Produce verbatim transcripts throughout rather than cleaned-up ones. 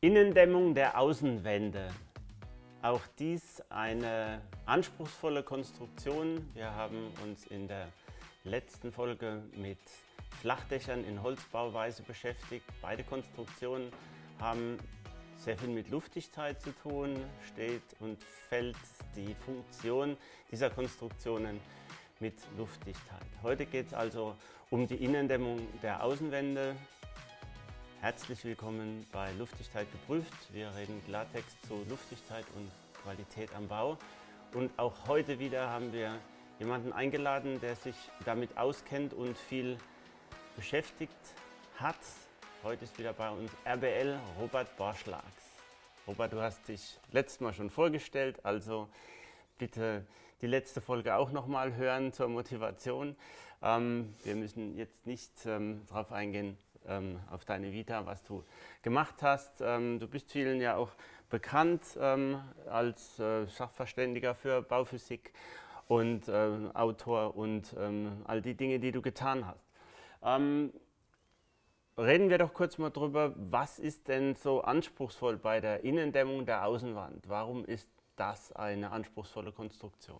Innendämmung der Außenwände. Auch dies eine anspruchsvolle Konstruktion. Wir haben uns in der letzten Folge mit Flachdächern in Holzbauweise beschäftigt. Beide Konstruktionen haben sehr viel mit Luftdichtheit zu tun, steht und fällt die Funktion dieser Konstruktionen mit Luftdichtheit. Heute geht es also um die Innendämmung der Außenwände. Herzlich willkommen bei Luftdichtheit geprüft. Wir reden Klartext zu Luftdichtheit und Qualität am Bau. Und auch heute wieder haben wir jemanden eingeladen, der sich damit auskennt und viel beschäftigt hat. Heute ist wieder bei uns R B L Robert Borschlags. Robert, du hast dich letztes Mal schon vorgestellt, also bitte die letzte Folge auch noch mal hören zur Motivation. Ähm, wir müssen jetzt nicht ähm, darauf eingehen, ähm, auf deine Vita, was du gemacht hast. Ähm, du bist vielen ja auch bekannt ähm, als äh, Sachverständiger für Bauphysik und äh, Autor und ähm, all die Dinge, die du getan hast. Ähm, Reden wir doch kurz mal drüber, was ist denn so anspruchsvoll bei der Innendämmung der Außenwand? Warum ist das eine anspruchsvolle Konstruktion?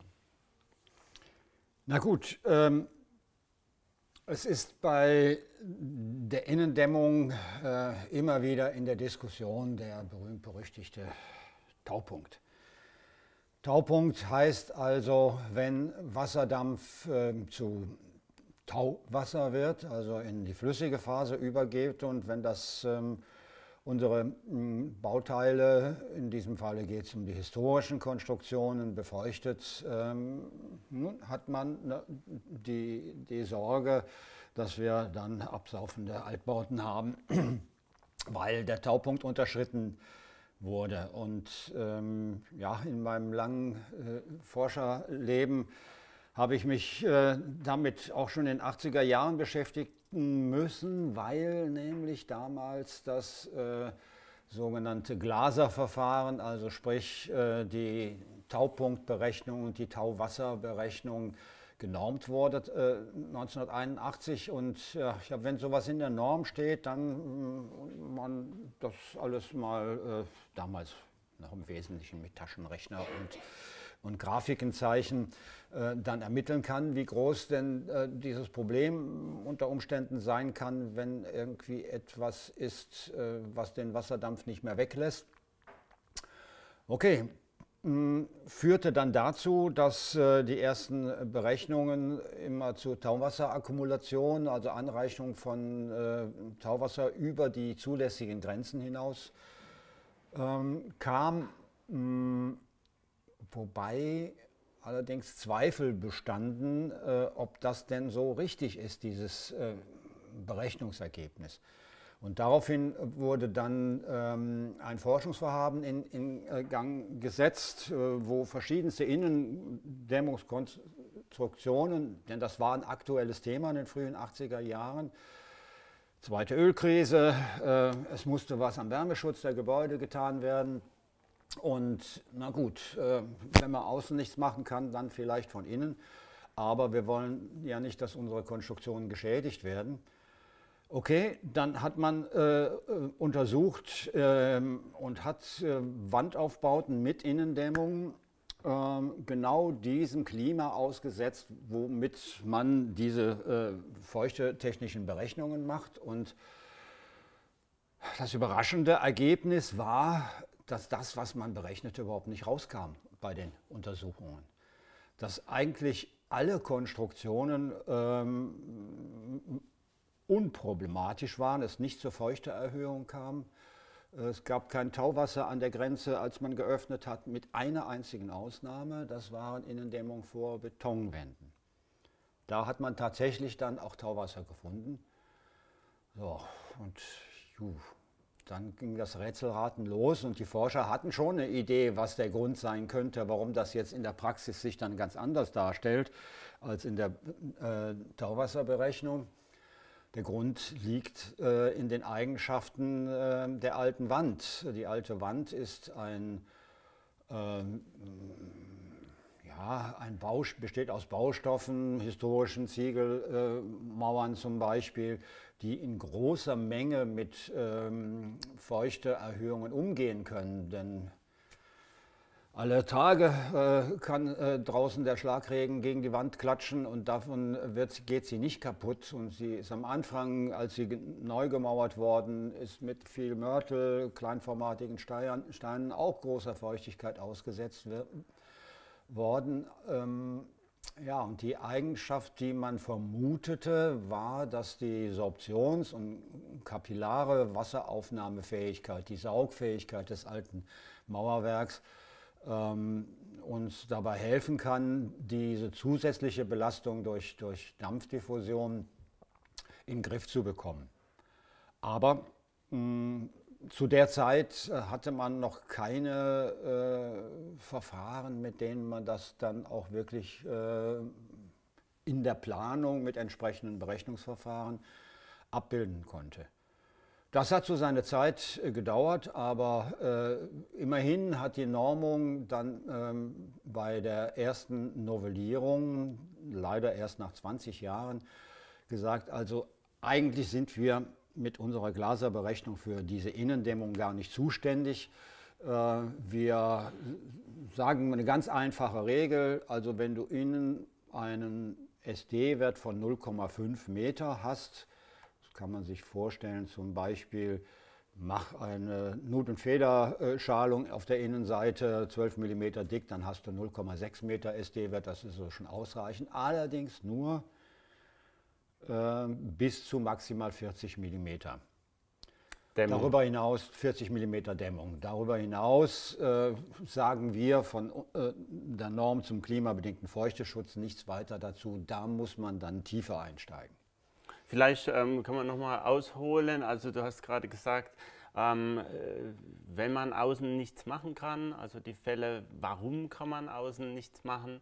Na gut, ähm, es ist bei der Innendämmung äh, immer wieder in der Diskussion der berühmt-berüchtigte Taupunkt. Taupunkt heißt also, wenn Wasserdampf äh, zu Tauwasser wird, also in die flüssige Phase übergeht, und wenn das ähm, unsere m, Bauteile, in diesem Falle geht es um die historischen Konstruktionen, befeuchtet, ähm, hat man ne, die, die Sorge, dass wir dann absaufende Altbauten haben, weil der Taupunkt unterschritten wurde. Und ähm, ja, in meinem langen äh, Forscherleben habe ich mich äh, damit auch schon in den achtziger Jahren beschäftigen müssen, weil nämlich damals das äh, sogenannte Glaser-Verfahren, also sprich äh, die Taupunktberechnung und die Tauwasserberechnung genormt wurde äh, neunzehnhunderteinundachtzig. Und ja, wenn sowas in der Norm steht, dann äh, man das alles mal äh, damals noch im Wesentlichen mit Taschenrechner und und Grafikenzeichen äh, dann ermitteln kann, wie groß denn äh, dieses Problem unter Umständen sein kann, wenn irgendwie etwas ist, äh, was den Wasserdampf nicht mehr weglässt. Okay, mh, führte dann dazu, dass äh, die ersten Berechnungen immer zur Tauwasserakkumulation, also Anreichung von äh, Tauwasser über die zulässigen Grenzen hinaus ähm, kam. Mh, Wobei allerdings Zweifel bestanden, äh, ob das denn so richtig ist, dieses äh, Berechnungsergebnis. Und daraufhin wurde dann ähm, ein Forschungsvorhaben in, in Gang gesetzt, äh, wo verschiedenste Innendämmungskonstruktionen, denn das war ein aktuelles Thema in den frühen achtziger Jahren, zweite Ölkrise, äh, es musste was am Wärmeschutz der Gebäude getan werden. Und na gut, äh, wenn man außen nichts machen kann, dann vielleicht von innen. Aber wir wollen ja nicht, dass unsere Konstruktionen geschädigt werden. Okay, dann hat man äh, untersucht äh, und hat äh, Wandaufbauten mit Innendämmung äh, genau diesem Klima ausgesetzt, womit man diese äh, feuchtetechnischen Berechnungen macht. Und das überraschende Ergebnis war, dass das, was man berechnete, überhaupt nicht rauskam bei den Untersuchungen. Dass eigentlich alle Konstruktionen ähm, unproblematisch waren, es nicht zur Feuchteerhöhung kam. Es gab kein Tauwasser an der Grenze, als man geöffnet hat, mit einer einzigen Ausnahme. Das waren Innendämmung vor Betonwänden. Da hat man tatsächlich dann auch Tauwasser gefunden. So, und juh. Dann ging das Rätselraten los und die Forscher hatten schon eine Idee, was der Grund sein könnte, warum das jetzt in der Praxis sich dann ganz anders darstellt als in der äh, Tauwasserberechnung. Der Grund liegt äh, in den Eigenschaften äh, der alten Wand. Die alte Wand ist ein, äh, ja, ein Bau, besteht aus Baustoffen, historischen Ziegelmauern äh, zum Beispiel, die in großer Menge mit ähm, Feuchteerhöhungen umgehen können. Denn alle Tage äh, kann äh, draußen der Schlagregen gegen die Wand klatschen und davon wird, geht sie nicht kaputt. Und sie ist am Anfang, als sie neu gemauert worden ist, mit viel Mörtel, kleinformatigen Steinen auch großer Feuchtigkeit ausgesetzt worden. Ähm, ja, und die Eigenschaft, die man vermutete, war, dass die Sorptions- und kapillare Wasseraufnahmefähigkeit, die Saugfähigkeit des alten Mauerwerks ähm, uns dabei helfen kann, diese zusätzliche Belastung durch, durch Dampfdiffusion in den Griff zu bekommen. Aber mh, zu der Zeit hatte man noch keine äh, Verfahren, mit denen man das dann auch wirklich äh, in der Planung mit entsprechenden Berechnungsverfahren abbilden konnte. Das hat so seine Zeit äh, gedauert, aber äh, immerhin hat die Normung dann ähm, bei der ersten Novellierung, leider erst nach zwanzig Jahren, gesagt, also eigentlich sind wir mit unserer Glaserberechnung für diese Innendämmung gar nicht zuständig. Äh, wir sagen eine ganz einfache Regel, also wenn du innen einen S D-Wert von null Komma fünf Meter hast, kann man sich vorstellen, zum Beispiel, mach eine Nut- und Federschalung auf der Innenseite, zwölf Millimeter dick, dann hast du null Komma sechs Meter S D-Wert, das ist so schon ausreichend. Allerdings nur äh, bis zu maximal vierzig Millimeter. Dämmung. Darüber hinaus vierzig Millimeter Dämmung. Darüber hinaus äh, sagen wir von äh, der Norm zum klimabedingten Feuchteschutz nichts weiter dazu. Da muss man dann tiefer einsteigen. Vielleicht ähm, kann man noch mal ausholen. Also du hast gerade gesagt, ähm, wenn man außen nichts machen kann, also die Fälle, warum kann man außen nichts machen?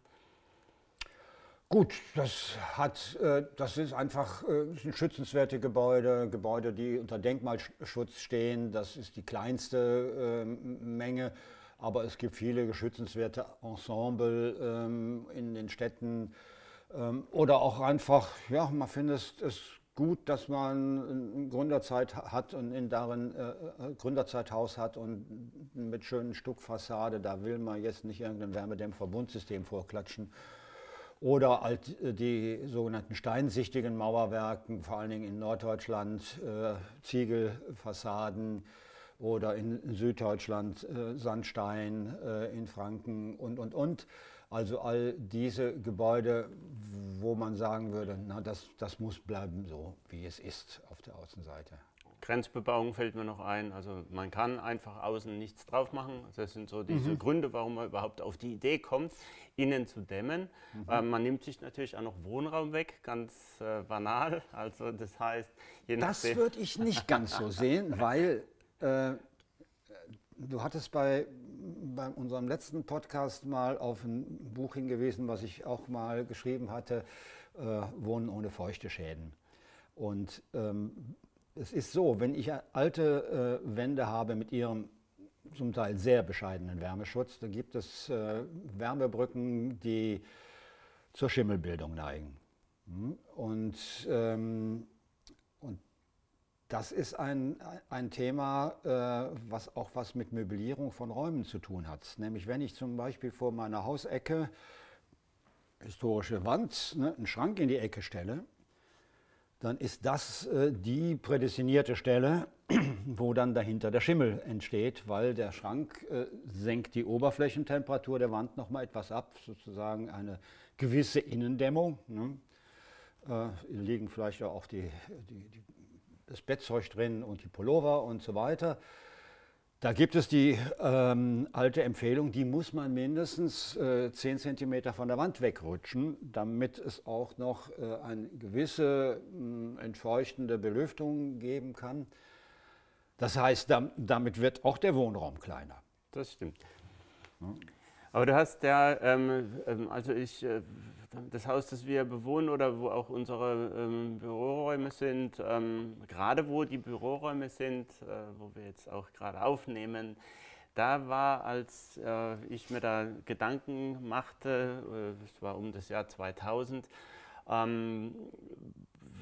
Gut, das, hat, äh, das ist einfach äh, das sind schützenswerte Gebäude, Gebäude, die unter Denkmalschutz stehen. Das ist die kleinste äh, Menge, aber es gibt viele schützenswerte Ensemble ähm, in den Städten. Ähm, oder auch einfach, ja, man findet es gut, dass man eine Gründerzeit hat und in darin äh, Gründerzeithaus hat und mit schönen Stuckfassade. Da will man jetzt nicht irgendein Wärmedämmverbundsystem vorklatschen. Oder halt die sogenannten steinsichtigen Mauerwerken, vor allen Dingen in Norddeutschland, äh, Ziegelfassaden oder in Süddeutschland äh, Sandstein, äh, in Franken und, und, und. Also all diese Gebäude, wo man sagen würde, na, das, das muss bleiben so, wie es ist auf der Außenseite. Grenzbebauung fällt mir noch ein. Also man kann einfach außen nichts drauf machen. Das sind so diese Mhm. Gründe, warum man überhaupt auf die Idee kommt, innen zu dämmen. Mhm. Ähm, man nimmt sich natürlich auch noch Wohnraum weg, ganz äh, banal. Also das heißt, je Das würde ich nicht ganz so sehen, weil äh, du hattest bei, bei unserem letzten Podcast mal auf ein Buch hingewiesen, was ich auch mal geschrieben hatte, äh, Wohnen ohne Feuchteschäden. Und ähm, es ist so, wenn ich alte äh, Wände habe mit ihrem zum Teil sehr bescheidenen Wärmeschutz, dann gibt es äh, Wärmebrücken, die zur Schimmelbildung neigen. Und, ähm, und das ist ein, ein Thema, äh, was auch was mit Möblierung von Räumen zu tun hat. Nämlich wenn ich zum Beispiel vor meiner Hausecke, historische Wand, ne, einen Schrank in die Ecke stelle, dann ist das äh, die prädestinierte Stelle, wo dann dahinter der Schimmel entsteht, weil der Schrank äh, senkt die Oberflächentemperatur der Wand noch mal etwas ab, sozusagen eine gewisse Innendämmung. Ne? Äh, liegen vielleicht auch die, die, die, das Bettzeug drin und die Pullover und so weiter. Da gibt es die ähm, alte Empfehlung, die muss man mindestens äh, zehn Zentimeter von der Wand wegrutschen, damit es auch noch äh, eine gewisse äh, entfeuchtende Belüftung geben kann. Das heißt, da, damit wird auch der Wohnraum kleiner. Das stimmt. Ja. Aber du hast ja, ähm, also ich, äh, das Haus, das wir bewohnen oder wo auch unsere ähm, Büroräume sind, ähm, gerade wo die Büroräume sind, äh, wo wir jetzt auch gerade aufnehmen, da war, als äh, ich mir da Gedanken machte, es äh, war um das Jahr zweitausend, ähm,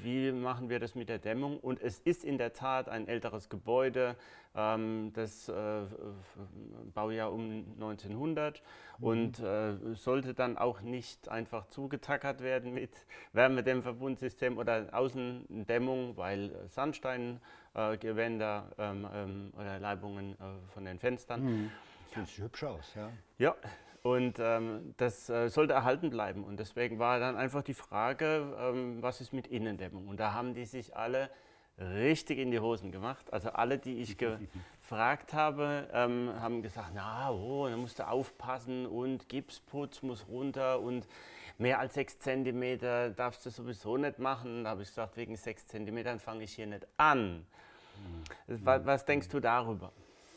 wie machen wir das mit der Dämmung? Und es ist in der Tat ein älteres Gebäude, ähm, das äh, Baujahr um neunzehnhundert mhm. und äh, sollte dann auch nicht einfach zugetackert werden mit Wärmedämmverbundsystem oder Außendämmung, weil Sandsteingewänder äh, ähm, ähm, oder Leibungen äh, von den Fenstern. Mhm. Sieht hübsch aus, ja. Ja. Und ähm, das äh, sollte erhalten bleiben. Und deswegen war dann einfach die Frage, ähm, was ist mit Innendämmung? Und da haben die sich alle richtig in die Hosen gemacht. Also alle, die ich gefragt habe, ähm, haben gesagt, na, oh, da musst du aufpassen und Gipsputz muss runter und mehr als sechs Zentimeter darfst du sowieso nicht machen. Da habe ich gesagt, wegen sechs Zentimetern fange ich hier nicht an. Mhm. Was, was denkst du darüber?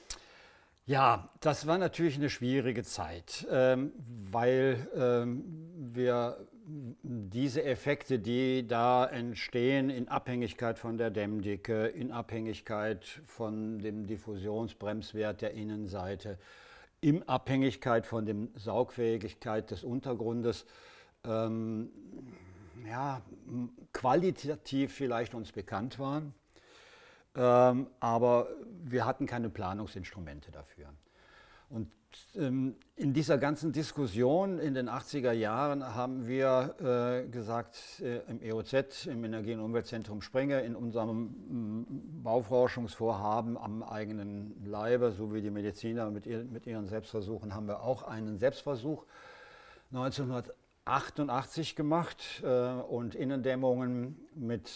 Ja, das war natürlich eine schwierige Zeit, ähm, weil ähm, wir diese Effekte, die da entstehen, in Abhängigkeit von der Dämmdicke, in Abhängigkeit von dem Diffusionsbremswert der Innenseite, in Abhängigkeit von der Saugfähigkeit des Untergrundes, ähm, ja, qualitativ vielleicht uns bekannt waren. Ähm, aber wir hatten keine Planungsinstrumente dafür. Und ähm, in dieser ganzen Diskussion in den achtziger Jahren haben wir äh, gesagt, äh, im E O Z, im Energie- und Umweltzentrum Springe, in unserem m, Bauforschungsvorhaben am eigenen Leibe, so wie die Mediziner mit, ihr, mit ihren Selbstversuchen, haben wir auch einen Selbstversuch neunzehnhundertachtundachtzig gemacht äh, und Innendämmungen mit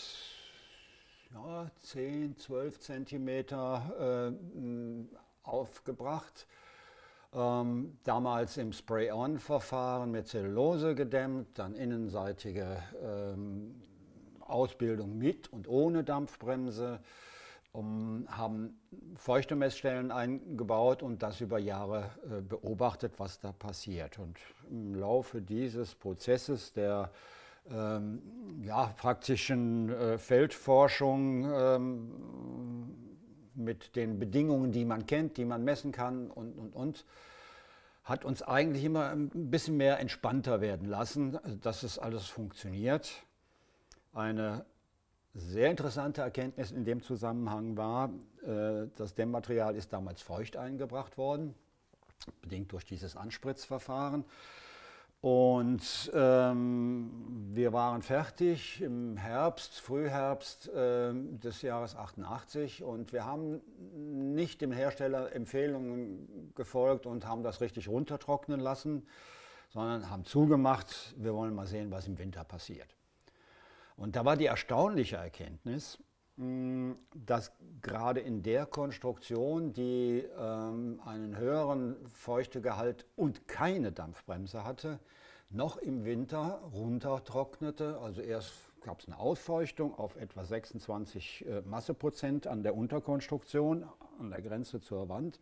ja, zehn, zwölf Zentimeter äh, aufgebracht. Ähm, damals im Spray-on-Verfahren mit Zellulose gedämmt, dann innenseitige ähm, Ausbildung mit und ohne Dampfbremse, um, haben Feuchtemessstellen eingebaut und das über Jahre äh, beobachtet, was da passiert. Und im Laufe dieses Prozesses der Ähm, ja, praktischen äh, Feldforschung ähm, mit den Bedingungen, die man kennt, die man messen kann und, und, und, hat uns eigentlich immer ein bisschen mehr entspannter werden lassen, dass es alles funktioniert. Eine sehr interessante Erkenntnis in dem Zusammenhang war, äh, das Dämmmaterial ist damals feucht eingebracht worden, bedingt durch dieses Anspritzverfahren. Und ähm, wir waren fertig im Herbst, Frühherbst äh, des Jahres achtundachtzig und wir haben nicht dem Hersteller Empfehlungen gefolgt und haben das richtig runtertrocknen lassen, sondern haben zugemacht, wir wollen mal sehen, was im Winter passiert. Und da war die erstaunliche Erkenntnis, mh, dass gerade in der Konstruktion, die ähm, einen höheren Feuchtegehalt und keine Dampfbremse hatte, noch im Winter runtertrocknete. Also erst gab es eine Ausfeuchtung auf etwa sechsundzwanzig äh, Masseprozent an der Unterkonstruktion, an der Grenze zur Wand.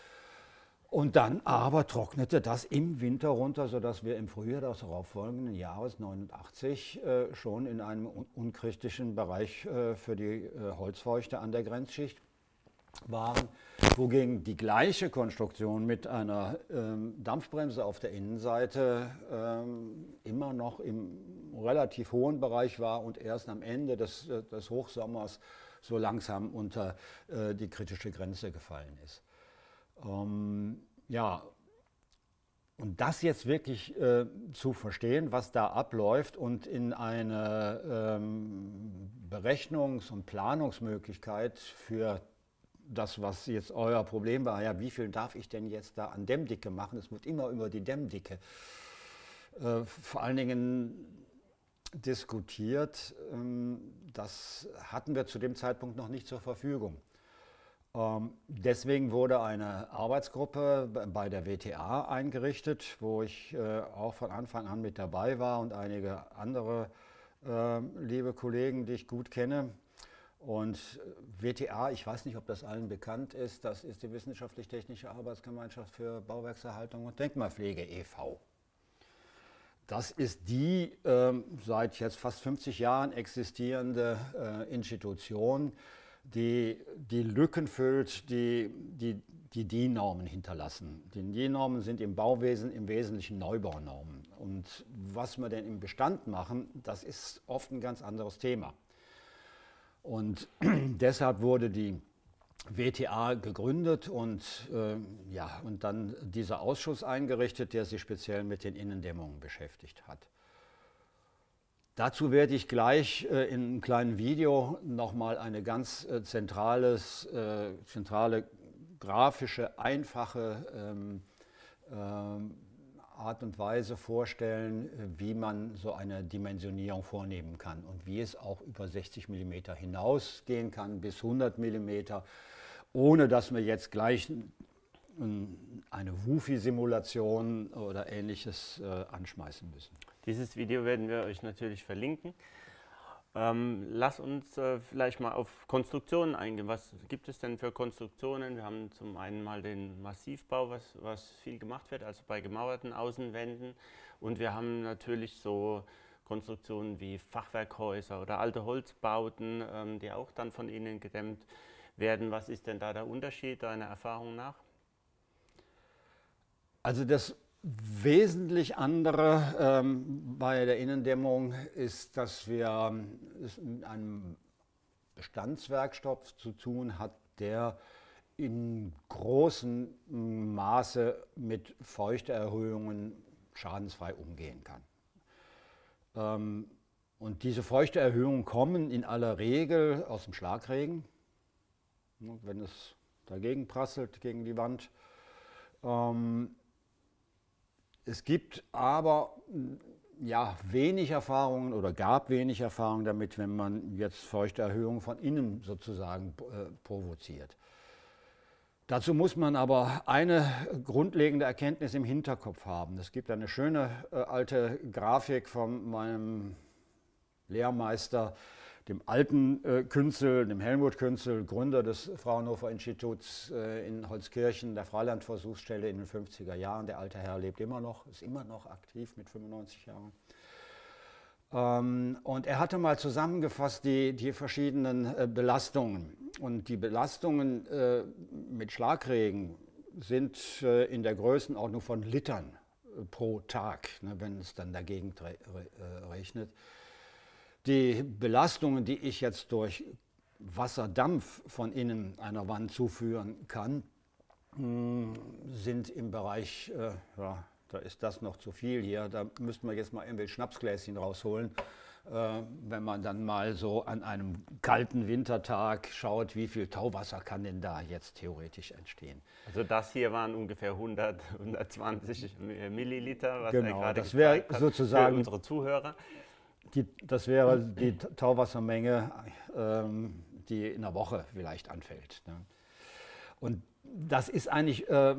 Und dann aber trocknete das im Winter runter, sodass wir im Frühjahr des darauffolgenden Jahres neunundachtzig äh, schon in einem un unkritischen Bereich äh, für die äh, Holzfeuchte an der Grenzschicht waren, wogegen die gleiche Konstruktion mit einer ähm, Dampfbremse auf der Innenseite ähm, immer noch im relativ hohen Bereich war und erst am Ende des, des Hochsommers so langsam unter äh, die kritische Grenze gefallen ist. Ähm, ja, und das jetzt wirklich äh, zu verstehen, was da abläuft und in eine ähm, Berechnungs- und Planungsmöglichkeit für das, was jetzt euer Problem war, ja, wie viel darf ich denn jetzt da an Dämmdicke machen? Es wird immer über die Dämmdicke äh, vor allen Dingen diskutiert. Ähm, das hatten wir zu dem Zeitpunkt noch nicht zur Verfügung. Ähm, deswegen wurde eine Arbeitsgruppe bei der W T A eingerichtet, wo ich äh, auch von Anfang an mit dabei war und einige andere äh, liebe Kollegen, die ich gut kenne. Und W T A, ich weiß nicht, ob das allen bekannt ist, das ist die Wissenschaftlich-Technische Arbeitsgemeinschaft für Bauwerkserhaltung und Denkmalpflege e V Das ist die ähm, seit jetzt fast fünfzig Jahren existierende äh, Institution, die die Lücken füllt, die die, die D I N-Normen hinterlassen. Die D I N-Normen sind im Bauwesen im Wesentlichen Neubaunormen. Und was wir denn im Bestand machen, das ist oft ein ganz anderes Thema. Und deshalb wurde die W T A gegründet und, äh, ja, und dann dieser Ausschuss eingerichtet, der sich speziell mit den Innendämmungen beschäftigt hat. Dazu werde ich gleich äh, in einem kleinen Video nochmal eine ganz äh, zentrales, äh, zentrale grafische, einfache ähm, ähm, Art und Weise vorstellen, wie man so eine Dimensionierung vornehmen kann und wie es auch über sechzig Millimeter hinausgehen kann, bis hundert Millimeter, ohne dass wir jetzt gleich eine WUFI-Simulation oder Ähnliches äh, anschmeißen müssen. Dieses Video werden wir euch natürlich verlinken. Ähm, lass uns äh, vielleicht mal auf Konstruktionen eingehen. Was gibt es denn für Konstruktionen? Wir haben zum einen mal den Massivbau, was, was viel gemacht wird, also bei gemauerten Außenwänden. Und wir haben natürlich so Konstruktionen wie Fachwerkhäuser oder alte Holzbauten, ähm, die auch dann von innen gedämmt werden. Was ist denn da der Unterschied deiner Erfahrung nach? Also das wesentlich andere ähm, bei der Innendämmung ist, dass wir es mit einem Bestandswerkstoff zu tun hat, der in großem Maße mit Feuchteerhöhungen schadensfrei umgehen kann. Ähm, und diese Feuchteerhöhungen kommen in aller Regel aus dem Schlagregen, wenn es dagegen prasselt, gegen die Wand. Ähm, Es gibt aber ja, wenig Erfahrungen oder gab wenig Erfahrung damit, wenn man jetzt Feuchterhöhung von innen sozusagen äh, provoziert. Dazu muss man aber eine grundlegende Erkenntnis im Hinterkopf haben. Es gibt eine schöne äh, alte Grafik von meinem Lehrmeister, dem alten äh, Künzel, dem Helmut Künzel, Gründer des Fraunhofer Instituts äh, in Holzkirchen, der Freilandversuchsstelle in den fünfziger Jahren. Der alte Herr lebt immer noch, ist immer noch aktiv mit fünfundneunzig Jahren. Ähm, und er hatte mal zusammengefasst die, die verschiedenen äh, Belastungen. Und die Belastungen äh, mit Schlagregen sind äh, in der Größenordnung von Litern äh, pro Tag, ne, wenn es dann dagegen re äh, regnet. Die Belastungen, die ich jetzt durch Wasserdampf von innen einer Wand zuführen kann, sind im Bereich, äh, ja, da ist das noch zu viel hier, da müssten wir jetzt mal irgendwelche Schnapsgläschen rausholen, äh, wenn man dann mal so an einem kalten Wintertag schaut, wie viel Tauwasser kann denn da jetzt theoretisch entstehen. Also das hier waren ungefähr hundert, hundertzwanzig Milliliter, was genau, er gerade das wäre sozusagen für unsere Zuhörer. Die, das wäre die Tauwassermenge, ähm, die in einer Woche vielleicht anfällt. Ne? Und das ist eigentlich äh,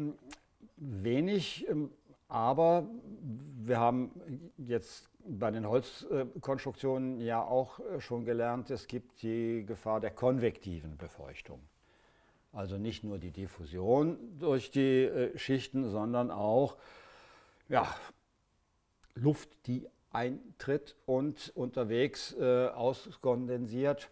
wenig, ähm, aber wir haben jetzt bei den Holzkonstruktionen ja auch schon gelernt, es gibt die Gefahr der konvektiven Befeuchtung. Also nicht nur die Diffusion durch die äh, Schichten, sondern auch ja, Luft, die eintritt und unterwegs äh, auskondensiert.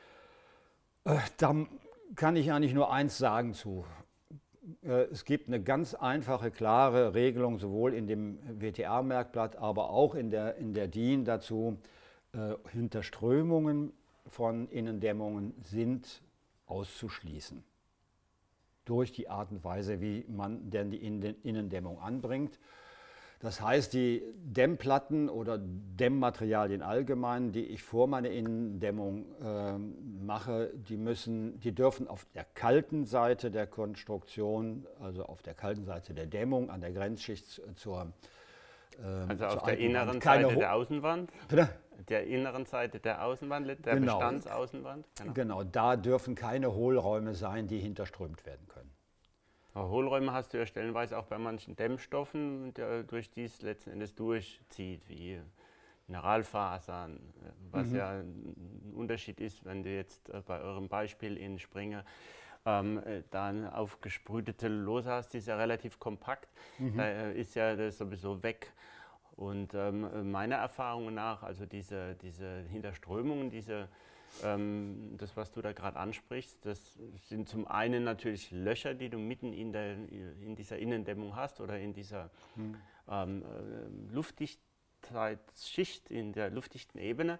Äh, da kann ich eigentlich nur eins sagen zu. Äh, es gibt eine ganz einfache, klare Regelung, sowohl in dem W T A-Merkblatt, aber auch in der, in der D I N dazu. Äh, Hinterströmungen von Innendämmungen sind auszuschließen. Durch die Art und Weise, wie man denn die Innendämmung anbringt. Das heißt, die Dämmplatten oder Dämmmaterialien allgemein, die ich vor meiner Innendämmung äh, mache, die, müssen, die dürfen auf der kalten Seite der Konstruktion, also auf der kalten Seite der Dämmung, an der Grenzschicht zur äh, Also zur auf der inneren Wand. Seite Keine der Außenwand? Bitte? Der inneren Seite der Außenwand, der genau. Bestandsaußenwand? Genau. genau, da dürfen keine Hohlräume sein, die hinterströmt werden können. Hohlräume hast du ja stellenweise auch bei manchen Dämmstoffen, der durch die es letzten Endes durchzieht, wie Mineralfasern, was mhm. ja ein Unterschied ist, wenn du jetzt bei eurem Beispiel in Springer ähm, dann aufgesprühte Lose hast, die ist ja relativ kompakt, mhm. da ist ja das sowieso weg. Und ähm, meiner Erfahrung nach, also diese, diese Hinterströmungen, diese Ähm, das, was du da gerade ansprichst, das sind zum einen natürlich Löcher, die du mitten in, der, in dieser Innendämmung hast oder in dieser hm. ähm, äh, Luftdichtheitsschicht, in der luftdichten Ebene.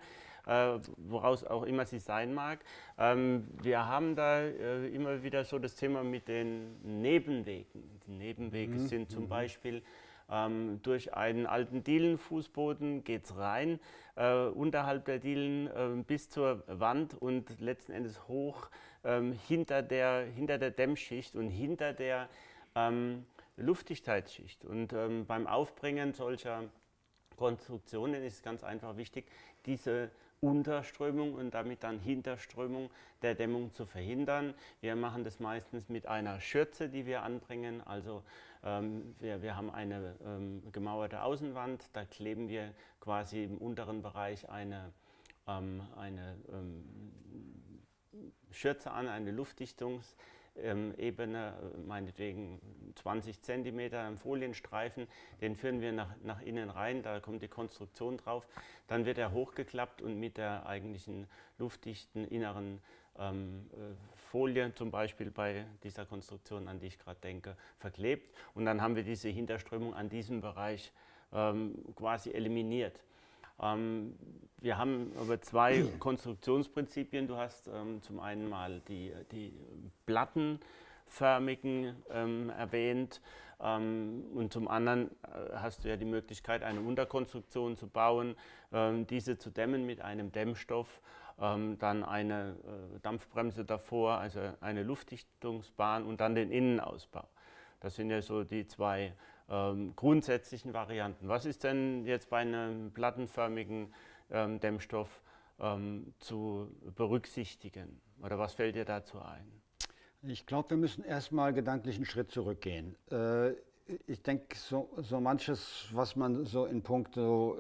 äh, woraus auch immer sie sein mag. Ähm, wir haben da äh, immer wieder so das Thema mit den Nebenwegen. Die Nebenwege mhm. sind zum mhm. Beispiel ähm, durch einen alten Dielenfußboden geht es rein, äh, unterhalb der Dielen äh, bis zur Wand und letzten Endes hoch ähm, hinter, der, hinter der Dämmschicht und hinter der ähm, Luftdichtheitsschicht. Und ähm, beim Aufbringen solcher Konstruktionen ist es ganz einfach wichtig, diese Unterströmung und damit dann Hinterströmung der Dämmung zu verhindern. Wir machen das meistens mit einer Schürze, die wir anbringen. Also ähm, wir, wir haben eine ähm, gemauerte Außenwand, da kleben wir quasi im unteren Bereich eine, ähm, eine ähm, Schürze an, eine Luftdichtungs- Ähm, Ebene, meinetwegen zwanzig Zentimeter im Folienstreifen, den führen wir nach, nach innen rein, da kommt die Konstruktion drauf. Dann wird er hochgeklappt und mit der eigentlichen luftdichten inneren ähm, Folie, zum Beispiel bei dieser Konstruktion, an die ich gerade denke, verklebt. Und dann haben wir diese Hinterströmung an diesem Bereich ähm, quasi eliminiert. Ähm, wir haben aber zwei Konstruktionsprinzipien. Du hast ähm, zum einen mal die, die plattenförmigen ähm, erwähnt ähm, und zum anderen äh, hast du ja die Möglichkeit, eine Unterkonstruktion zu bauen, ähm, diese zu dämmen mit einem Dämmstoff, ähm, dann eine äh, Dampfbremse davor, also eine Luftdichtungsbahn und dann den Innenausbau. Das sind ja so die zwei ähm, grundsätzlichen Varianten. Was ist denn jetzt bei einem plattenförmigen ähm, Dämmstoff ähm, zu berücksichtigen? Oder was fällt dir dazu ein? Ich glaube, wir müssen erstmal gedanklich einen Schritt zurückgehen. Äh, ich denke, so, so manches, was man so in puncto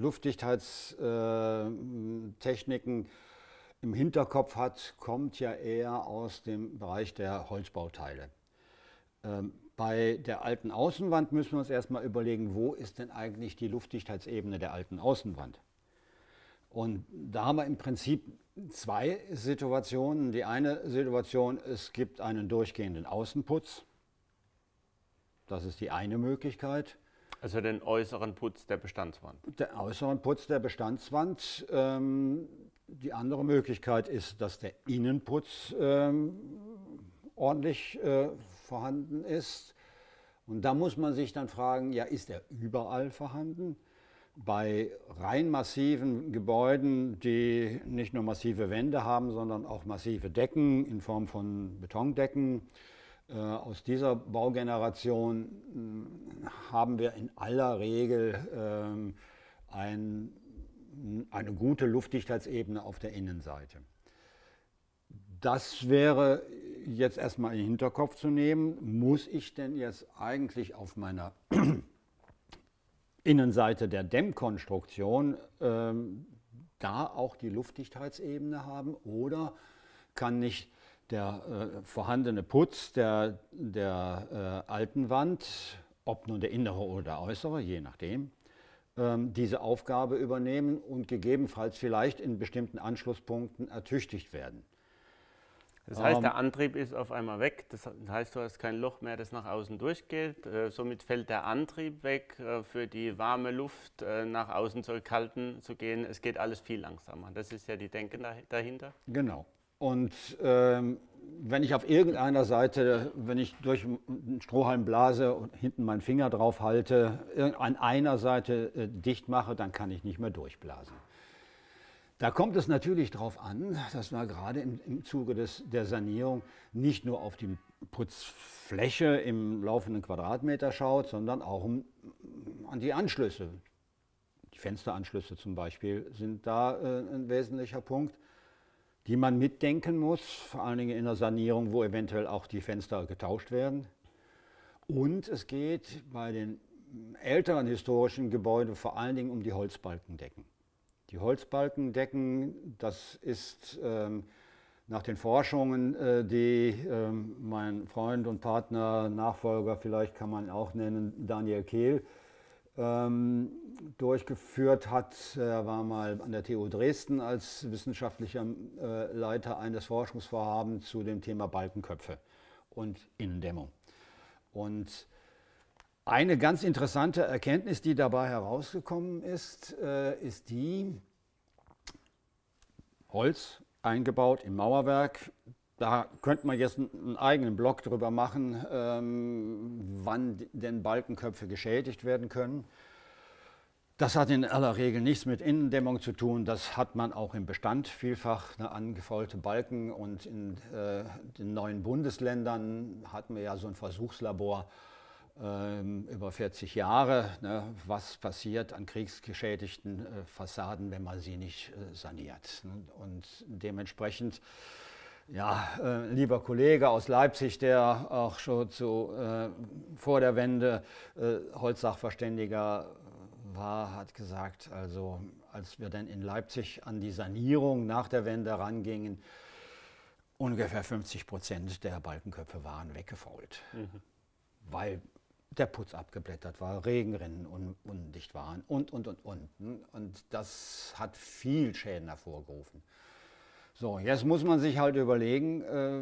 Luftdichtheitstechniken im Hinterkopf hat, kommt ja eher aus dem Bereich der Holzbauteile. Ähm, Bei der alten Außenwand müssen wir uns erstmal überlegen, wo ist denn eigentlich die Luftdichtheitsebene der alten Außenwand? Und da haben wir im Prinzip zwei Situationen. Die eine Situation, es gibt einen durchgehenden Außenputz. Das ist die eine Möglichkeit. Also den äußeren Putz der Bestandswand. Der äußeren Putz der Bestandswand. Ähm, die andere Möglichkeit ist, dass der Innenputz ähm, ordentlich äh, vorhanden ist. Und da muss man sich dann fragen, ja, ist er überall vorhanden? Bei rein massiven Gebäuden, die nicht nur massive Wände haben, sondern auch massive Decken in Form von Betondecken, äh, aus dieser Baugeneration äh, haben wir in aller Regel äh, ein, eine gute Luftdichtheitsebene auf der Innenseite. Das wäre jetzt erstmal in den Hinterkopf zu nehmen. Muss ich denn jetzt eigentlich auf meiner Innenseite der Dämmkonstruktion ähm, da auch die Luftdichtheitsebene haben? Oder kann nicht der äh, vorhandene Putz der, der äh, alten Wand, ob nun der innere oder der äußere, je nachdem, ähm, diese Aufgabe übernehmen und gegebenenfalls vielleicht in bestimmten Anschlusspunkten ertüchtigt werden? Das heißt, der Antrieb ist auf einmal weg, das heißt, du hast kein Loch mehr, das nach außen durchgeht. Äh, somit fällt der Antrieb weg, äh, für die warme Luft äh, nach außen zur kalten zu gehen. Es geht alles viel langsamer. Das ist ja die Denke dahinter. Genau. Und ähm, wenn ich auf irgendeiner Seite, wenn ich durch einen Strohhalm blase und hinten meinen Finger drauf halte, an einer Seite äh, dicht mache, dann kann ich nicht mehr durchblasen. Da kommt es natürlich darauf an, dass man gerade im, im Zuge des, der Sanierung nicht nur auf die Putzfläche im laufenden Quadratmeter schaut, sondern auch um, an die Anschlüsse. Die Fensteranschlüsse zum Beispiel sind da äh, ein wesentlicher Punkt, die man mitdenken muss, vor allen Dingen in der Sanierung, wo eventuell auch die Fenster getauscht werden. Und es geht bei den älteren historischen Gebäuden vor allen Dingen um die Holzbalkendecken. Die Holzbalkendecken, das ist ähm, nach den Forschungen, äh, die ähm, mein Freund und Partner, Nachfolger vielleicht kann man auch nennen, Daniel Kehl, ähm, durchgeführt hat. Er war mal an der T U Dresden als wissenschaftlicher äh, Leiter eines Forschungsvorhabens zu dem Thema Balkenköpfe und Innendämmung. Und eine ganz interessante Erkenntnis, die dabei herausgekommen ist, äh, ist die, Holz eingebaut im Mauerwerk. Da könnte man jetzt einen eigenen Blog drüber machen, ähm, wann denn Balkenköpfe geschädigt werden können. Das hat in aller Regel nichts mit Innendämmung zu tun. Das hat man auch im Bestand vielfach, ne, angefaulte Balken. Und in äh, den neuen Bundesländern hatten wir ja so ein Versuchslabor ähm, über vierzig Jahre, ne, was passiert an kriegsgeschädigten äh, Fassaden, wenn man sie nicht äh, saniert. Ne? Und dementsprechend, ja, äh, lieber Kollege aus Leipzig, der auch schon zu, äh, vor der Wende äh, Holzsachverständiger war, hat gesagt, also als wir dann in Leipzig an die Sanierung nach der Wende rangingen, ungefähr fünfzig Prozent der Balkenköpfe waren weggefault, mhm. weil der Putz abgeblättert war, Regenrinnen un undicht waren und, und, und, und. Und das hat viel Schäden hervorgerufen. So, jetzt muss man sich halt überlegen, äh,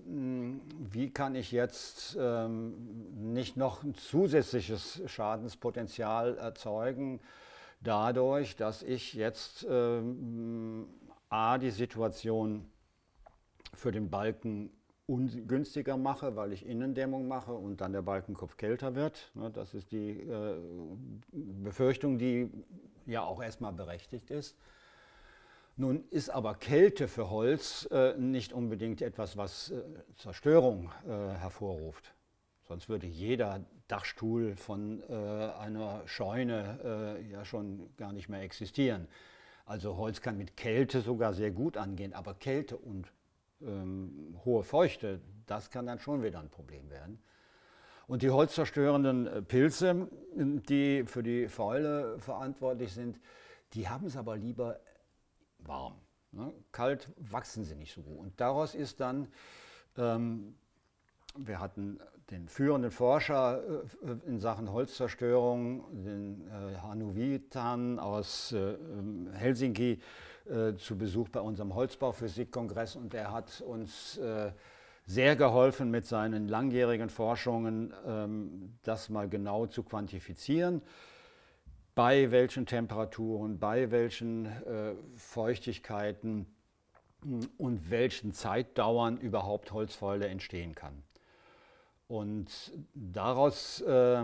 wie kann ich jetzt ähm, nicht noch ein zusätzliches Schadenspotenzial erzeugen, dadurch, dass ich jetzt ähm, a, die Situation für den Balken ungünstiger mache, weil ich Innendämmung mache und dann der Balkenkopf kälter wird. Das ist die äh, Befürchtung, die ja auch erstmal berechtigt ist. Nun ist aber Kälte für Holz äh, nicht unbedingt etwas, was äh, Zerstörung äh, hervorruft. Sonst würde jeder Dachstuhl von äh, einer Scheune äh, ja schon gar nicht mehr existieren. Also Holz kann mit Kälte sogar sehr gut angehen, aber Kälte und ähm, hohe Feuchte, das kann dann schon wieder ein Problem werden. Und die holzzerstörenden Pilze, die für die Fäule verantwortlich sind, die haben es aber lieber warm. Ne? Kalt wachsen sie nicht so gut. Und daraus ist dann, ähm, wir hatten den führenden Forscher äh, in Sachen Holzzerstörung, den äh, Hannu Viitanen aus äh, Helsinki, äh, zu Besuch bei unserem Holzbauphysikkongress, und der hat uns äh, sehr geholfen mit seinen langjährigen Forschungen, ähm, das mal genau zu quantifizieren. Bei welchen Temperaturen, bei welchen äh, Feuchtigkeiten und welchen Zeitdauern überhaupt Holzfäule entstehen kann. Und daraus äh,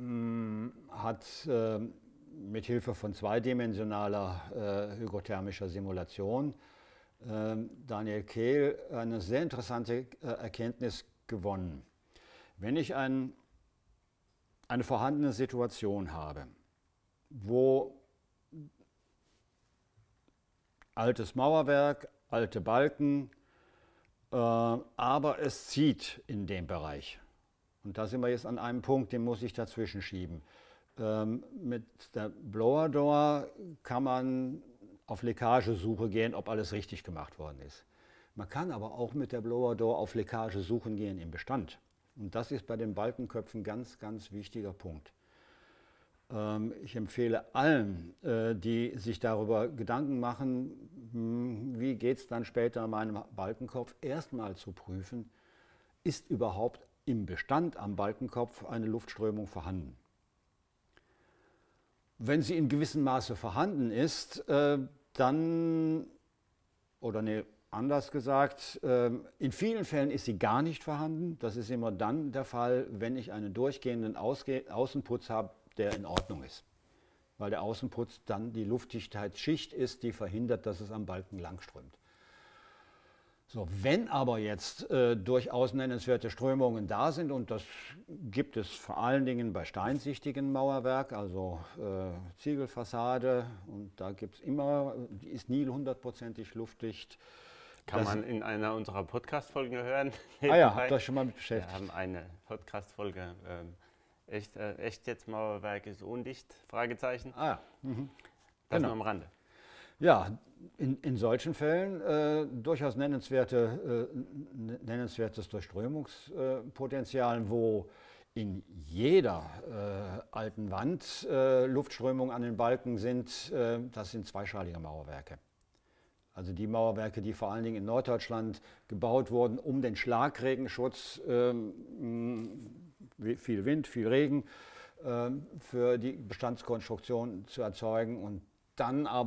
hat äh, mit Hilfe von zweidimensionaler äh, hygrothermischer Simulation äh, Daniel Kehl eine sehr interessante äh, Erkenntnis gewonnen. Wenn ich ein, eine vorhandene Situation habe, wo altes Mauerwerk, alte Balken, äh, aber es zieht in dem Bereich. Und da sind wir jetzt an einem Punkt, den muss ich dazwischen schieben. Ähm, mit der Blower Door kann man auf Leckagesuche gehen, ob alles richtig gemacht worden ist. Man kann aber auch mit der Blower Door auf Leckagesuchen gehen im Bestand. Und das ist bei den Balkenköpfen ein ganz, ganz wichtiger Punkt. Ich empfehle allen, die sich darüber Gedanken machen, wie geht es dann später an meinem Balkenkopf, erstmal zu prüfen, ist überhaupt im Bestand am Balkenkopf eine Luftströmung vorhanden. Wenn sie in gewissem Maße vorhanden ist, dann, oder nee, anders gesagt, in vielen Fällen ist sie gar nicht vorhanden. Das ist immer dann der Fall, wenn ich einen durchgehenden Ausge- Außenputz habe, der in Ordnung ist, weil der Außenputz dann die Luftdichtheitsschicht ist, die verhindert, dass es am Balken langströmt. So, wenn aber jetzt äh, durchaus nennenswerte Strömungen da sind, und das gibt es vor allen Dingen bei steinsichtigen Mauerwerk, also äh, Ziegelfassade, und da gibt es immer, die ist nie hundertprozentig luftdicht. Kann das man in einer unserer Podcast-Folgen hören. Ah ja, habt ihr euch schon mal mit beschäftigt? Wir haben eine Podcast-Folge. Ähm, Echt, äh, echt jetzt Mauerwerk ist undicht? Fragezeichen. Ah ja. Mhm. Das Genau. nur am Rande. Ja, in, in solchen Fällen äh, durchaus nennenswerte, äh, nennenswertes Durchströmungspotenzial, wo in jeder äh, alten Wand äh, Luftströmungen an den Balken sind. Äh, das sind zweischalige Mauerwerke. Also die Mauerwerke, die vor allen Dingen in Norddeutschland gebaut wurden, um den Schlagregenschutz, ähm, viel Wind, viel Regen, äh, für die Bestandskonstruktion zu erzeugen, und dann aber die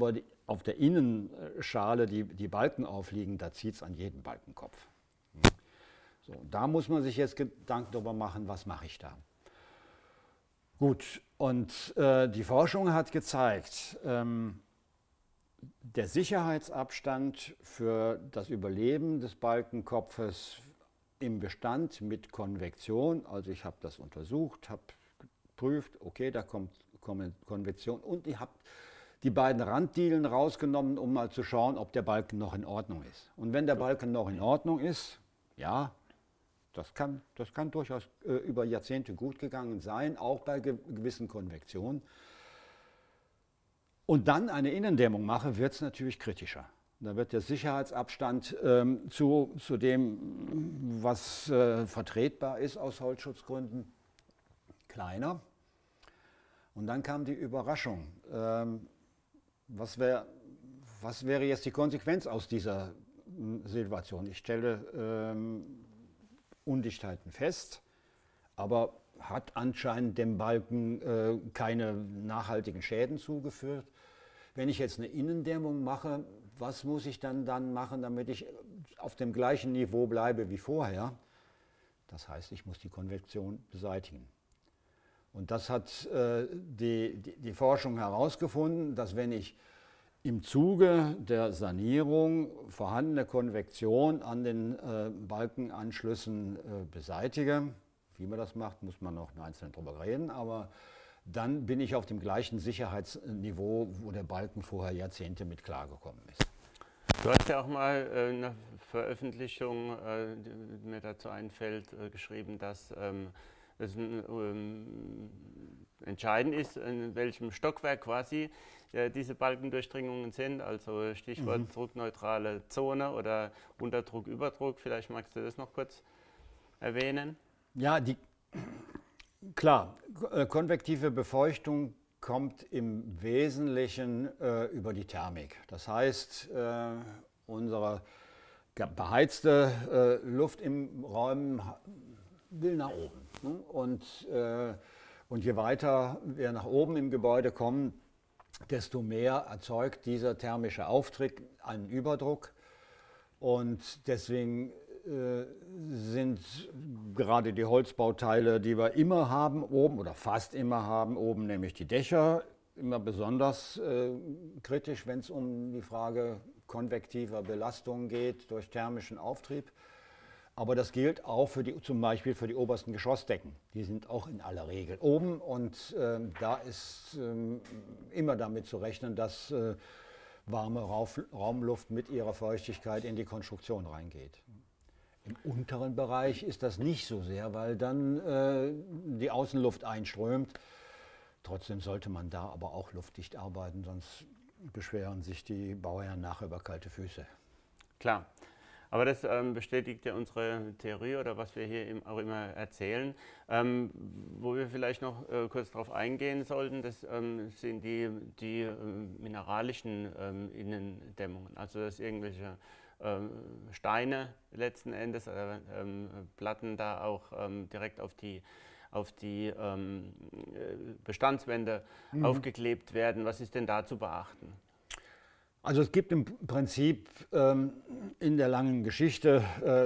auf der Innenschale die, die Balken aufliegen, da zieht es an jeden Balkenkopf. So, da muss man sich jetzt Gedanken darüber machen, was mache ich da. Gut, und äh, die Forschung hat gezeigt, ähm, der Sicherheitsabstand für das Überleben des Balkenkopfes im Bestand mit Konvektion, also ich habe das untersucht, habe geprüft, okay, da kommt Konvektion und ich habe die beiden Randdielen rausgenommen, um mal zu schauen, ob der Balken noch in Ordnung ist. Und wenn der Balken noch in Ordnung ist, ja, das kann, das kann durchaus äh, über Jahrzehnte gut gegangen sein, auch bei ge gewissen Konvektionen. Und dann eine Innendämmung mache, wird es natürlich kritischer. Da wird der Sicherheitsabstand ähm, zu, zu dem, was äh, vertretbar ist aus Holzschutzgründen, kleiner. Und dann kam die Überraschung. Ähm, was, wär, was wäre jetzt die Konsequenz aus dieser äh, Situation? Ich stelle ähm, Undichtheiten fest, aber hat anscheinend dem Balken äh, keine nachhaltigen Schäden zugeführt. Wenn ich jetzt eine Innendämmung mache, was muss ich dann, dann machen, damit ich auf dem gleichen Niveau bleibe wie vorher? Das heißt, ich muss die Konvektion beseitigen. Und das hat äh, die, die, die Forschung herausgefunden, dass wenn ich im Zuge der Sanierung vorhandene Konvektion an den äh, Balkenanschlüssen äh, beseitige, wie man das macht, muss man noch einzeln drüber reden, aber dann bin ich auf dem gleichen Sicherheitsniveau, wo der Balken vorher Jahrzehnte mit klargekommen ist. Du hast ja auch mal äh, eine Veröffentlichung, äh, die mir dazu einfällt, äh, geschrieben, dass ähm, es ähm, entscheidend ist, in welchem Stockwerk quasi äh, diese Balkendurchdringungen sind, also Stichwort mhm. druckneutrale Zone oder Unterdruck, Überdruck. Vielleicht magst du das noch kurz erwähnen? Ja, die, klar, konvektive Befeuchtung kommt im Wesentlichen äh, über die Thermik. Das heißt, äh, unsere beheizte äh, Luft im Raum will nach oben. Ne? Und, äh, und je weiter wir nach oben im Gebäude kommen, desto mehr erzeugt dieser thermische Auftrieb einen Überdruck. Und deswegen äh, sind gerade die Holzbauteile, die wir immer haben oben oder fast immer haben oben, nämlich die Dächer, immer besonders äh, kritisch, wenn es um die Frage konvektiver Belastung geht durch thermischen Auftrieb. Aber das gilt auch für die, zum Beispiel für die obersten Geschossdecken. Die sind auch in aller Regel oben und äh, da ist äh, immer damit zu rechnen, dass äh, warme Rauf, Raumluft mit ihrer Feuchtigkeit in die Konstruktion reingeht. Im unteren Bereich ist das nicht so sehr, weil dann äh, die Außenluft einströmt. Trotzdem sollte man da aber auch luftdicht arbeiten, sonst beschweren sich die Bauherren nachher über kalte Füße. Klar. Aber das ähm, bestätigt ja unsere Theorie oder was wir hier im, auch immer erzählen. Ähm, wo wir vielleicht noch äh, kurz darauf eingehen sollten, das ähm, sind die, die äh, mineralischen ähm, Innendämmungen. Also dass irgendwelche ähm, Steine letzten Endes, äh, ähm, Platten da auch ähm, direkt auf die, auf die ähm, Bestandswände mhm. aufgeklebt werden. Was ist denn da zu beachten? Also es gibt im Prinzip ähm, in der langen Geschichte, äh,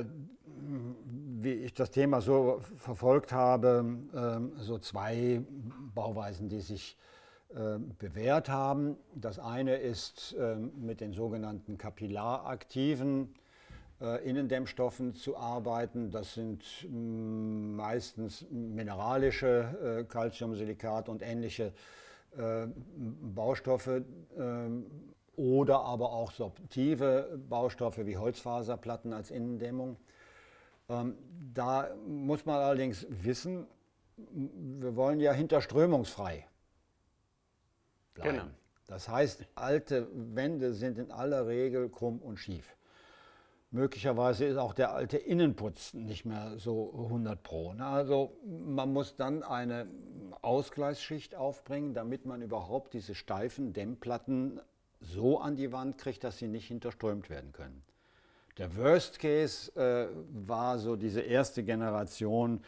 wie ich das Thema so verfolgt habe, ähm, so zwei Bauweisen, die sich äh, bewährt haben. Das eine ist äh, mit den sogenannten kapillaraktiven äh, Innendämmstoffen zu arbeiten. Das sind mh, meistens mineralische äh, Calciumsilikat und ähnliche äh, Baustoffe. Äh, Oder aber auch subtive Baustoffe wie Holzfaserplatten als Innendämmung. Ähm, da muss man allerdings wissen, wir wollen ja hinterströmungsfrei bleiben. Genau. Das heißt, alte Wände sind in aller Regel krumm und schief. Möglicherweise ist auch der alte Innenputz nicht mehr so hundert pro. Also man muss dann eine Ausgleichsschicht aufbringen, damit man überhaupt diese steifen Dämmplatten so an die Wand kriegt, dass sie nicht hinterströmt werden können. Der Worst Case äh, war so diese erste Generation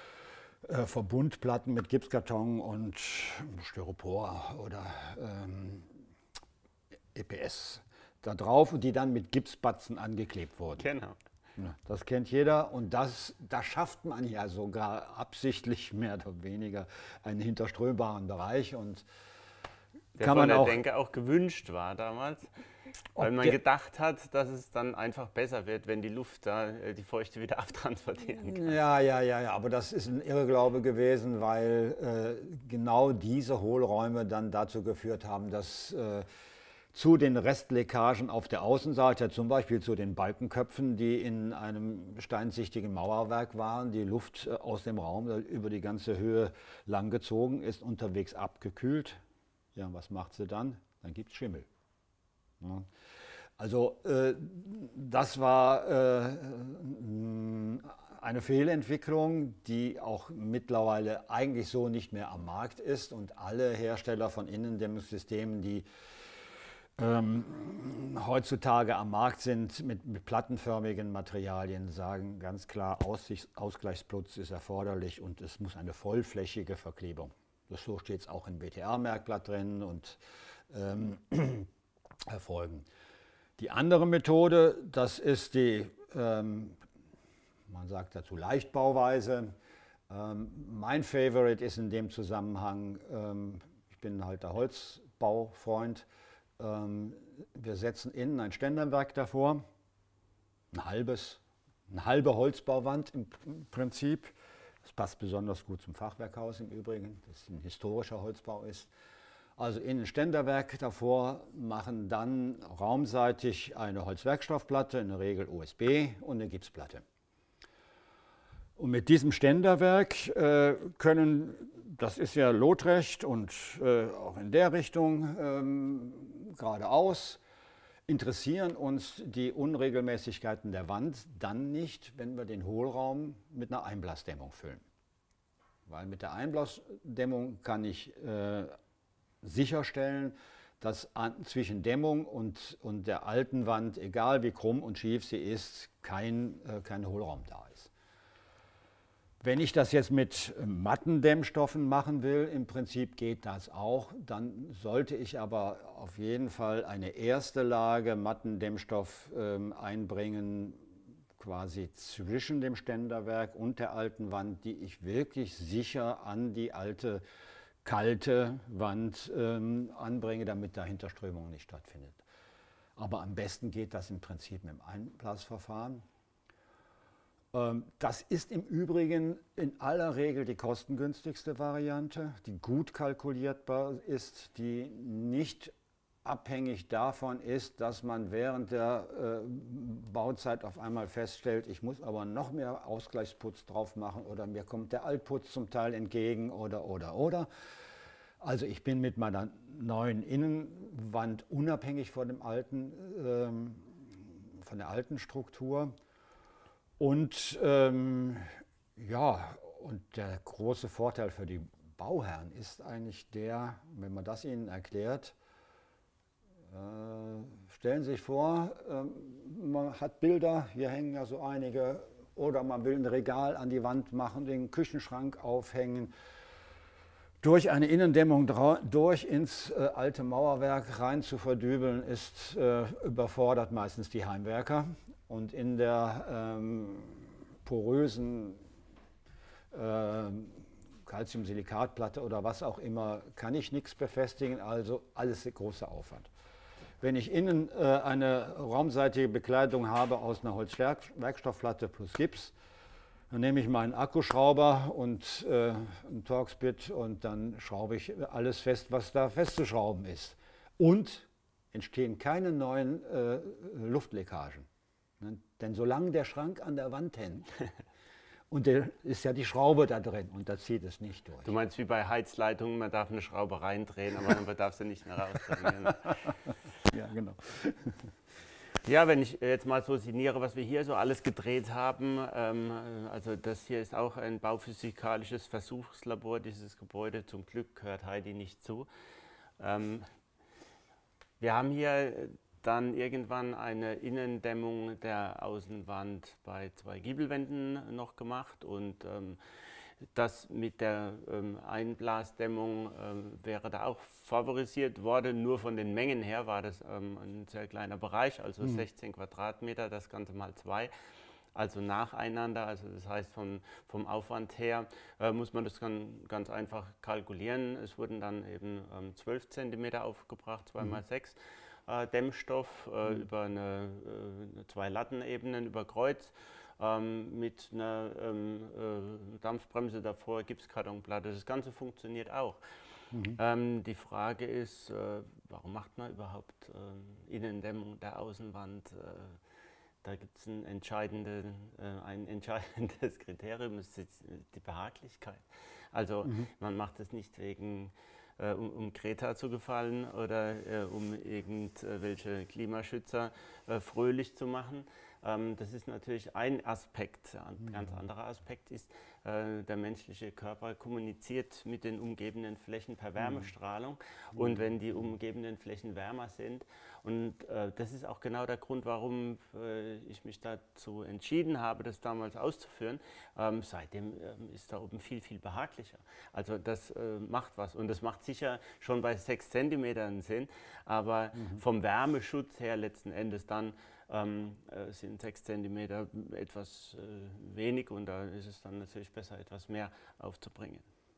äh, Verbundplatten mit Gipskarton und Styropor oder ähm, E P S da drauf und die dann mit Gipsbatzen angeklebt wurden. Genau. Ja, das kennt jeder und das, da schafft man ja sogar absichtlich mehr oder weniger einen hinterströmbaren Bereich. Und der kann von man der auch, Denke auch gewünscht war damals, weil man der, gedacht hat, dass es dann einfach besser wird, wenn die Luft da äh, die Feuchte wieder abtransportieren kann. Ja, ja, ja, ja, aber das ist ein Irrglaube gewesen, weil äh, genau diese Hohlräume dann dazu geführt haben, dass äh, zu den Restleckagen auf der Außenseite, zum Beispiel zu den Balkenköpfen, die in einem steinsichtigen Mauerwerk waren, die Luft aus dem Raum über die ganze Höhe langgezogen ist, unterwegs abgekühlt. Ja, was macht sie dann? Dann gibt es Schimmel. Ja. Also äh, das war äh, eine Fehlentwicklung, die auch mittlerweile eigentlich so nicht mehr am Markt ist und alle Hersteller von Innendämmungssystemen, die Ähm, heutzutage am Markt sind mit, mit plattenförmigen Materialien, sagen ganz klar, Aussicht, Ausgleichsputz ist erforderlich und es muss eine vollflächige Verklebung. Das so steht es auch im B T R-Merkblatt drin und ähm, erfolgen. Die andere Methode, das ist die, ähm, man sagt dazu Leichtbauweise. Ähm, mein Favorite ist in dem Zusammenhang, ähm, ich bin halt der Holzbaufreund. Wir setzen innen ein Ständerwerk davor, ein halbes, eine halbe Holzbauwand im Prinzip. Das passt besonders gut zum Fachwerkhaus im Übrigen, das ein historischer Holzbau ist. Also innen ein Ständerwerk davor, machen dann raumseitig eine Holzwerkstoffplatte, in der Regel U S B und eine Gipsplatte. Und mit diesem Ständerwerk äh, können, das ist ja lotrecht und äh, auch in der Richtung ähm, geradeaus, interessieren uns die Unregelmäßigkeiten der Wand dann nicht, wenn wir den Hohlraum mit einer Einblasdämmung füllen. Weil mit der Einblasdämmung kann ich äh, sicherstellen, dass an, zwischen Dämmung und, und der alten Wand, egal wie krumm und schief sie ist, kein, äh, kein Hohlraum da ist. Wenn ich das jetzt mit matten Dämmstoffen machen will, im Prinzip geht das auch, dann sollte ich aber auf jeden Fall eine erste Lage matten Dämmstoff äh, einbringen, quasi zwischen dem Ständerwerk und der alten Wand, die ich wirklich sicher an die alte, kalte Wand äh, anbringe, damit da Hinterströmung nicht stattfindet. Aber am besten geht das im Prinzip mit dem Einblasverfahren. Das ist im Übrigen in aller Regel die kostengünstigste Variante, die gut kalkulierbar ist, die nicht abhängig davon ist, dass man während der äh, Bauzeit auf einmal feststellt, ich muss aber noch mehr Ausgleichsputz drauf machen oder mir kommt der Altputz zum Teil entgegen oder, oder, oder. Also ich bin mit meiner neuen Innenwand unabhängig von dem alten, ähm, von der alten Struktur. Und ähm, ja, und der große Vorteil für die Bauherren ist eigentlich der, wenn man das ihnen erklärt, äh, stellen Sie sich vor, äh, man hat Bilder, hier hängen ja so einige, oder man will ein Regal an die Wand machen, den Küchenschrank aufhängen, durch eine Innendämmung durch ins äh, alte Mauerwerk rein zu verdübeln, ist äh, überfordert meistens die Heimwerker. Und in der ähm, porösen äh, Calciumsilikatplatte oder was auch immer kann ich nichts befestigen, also alles großer Aufwand. Wenn ich innen äh, eine raumseitige Bekleidung habe aus einer Holzwerkstoffplatte plus Gips, dann nehme ich meinen Akkuschrauber und äh, ein Torx-Bit und dann schraube ich alles fest, was da festzuschrauben ist. Und entstehen keine neuen äh, Luftleckagen. Denn solange der Schrank an der Wand hängt, und der ist ja die Schraube da drin und da zieht es nicht durch. Du meinst wie bei Heizleitungen, man darf eine Schraube reindrehen, aber man darf sie nicht mehr rausdrehen. Ja, genau. Ja, wenn ich jetzt mal so sinniere, was wir hier so alles gedreht haben, ähm, also das hier ist auch ein bauphysikalisches Versuchslabor, dieses Gebäude. Zum Glück gehört Heidi nicht zu. Ähm, wir haben hier dann irgendwann eine Innendämmung der Außenwand bei zwei Giebelwänden noch gemacht und ähm, Das mit der ähm, Einblasdämmung ähm, wäre da auch favorisiert worden. Nur von den Mengen her war das ähm, ein sehr kleiner Bereich, also mhm. sechzehn Quadratmeter, das Ganze mal zwei. Also nacheinander, also das heißt vom, vom Aufwand her äh, muss man das ganz, ganz einfach kalkulieren. Es wurden dann eben ähm, zwölf Zentimeter aufgebracht, zwei mal sechs äh, Dämmstoff äh, mhm. über eine, äh, zwei Lattenebenen über Kreuz. Ähm, mit einer ähm, äh, Dampfbremse davor, Gipskartonplatte. Das Ganze funktioniert auch. Mhm. Ähm, die Frage ist, äh, warum macht man überhaupt äh, Innendämmung der Außenwand? Äh, da gibt es ein, entscheidende, äh, ein entscheidendes Kriterium, das ist die Behaglichkeit. Also mhm. man macht es nicht wegen, äh, um, um Greta zu gefallen oder äh, um irgendwelche Klimaschützer äh, fröhlich zu machen. Das ist natürlich ein Aspekt. Ein ganz anderer Aspekt ist, äh, der menschliche Körper kommuniziert mit den umgebenden Flächen per Wärmestrahlung. Und wenn die umgebenden Flächen wärmer sind, und äh, das ist auch genau der Grund, warum äh, ich mich dazu entschieden habe, das damals auszuführen, ähm, seitdem äh, ist da oben viel, viel behaglicher. Also das äh, macht was. Und das macht sicher schon bei sechs Zentimetern Sinn, aber mhm. vom Wärmeschutz her letzten Endes dann Ähm, äh, sind sechs Zentimeter etwas äh, wenig und da ist es dann natürlich besser, etwas mehr aufzubringen.